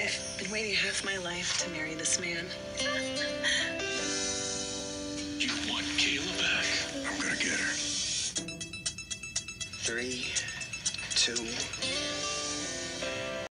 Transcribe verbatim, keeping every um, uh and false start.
I've been waiting half my life to marry this man. You want Kayla back? I'm gonna get her. Three, two,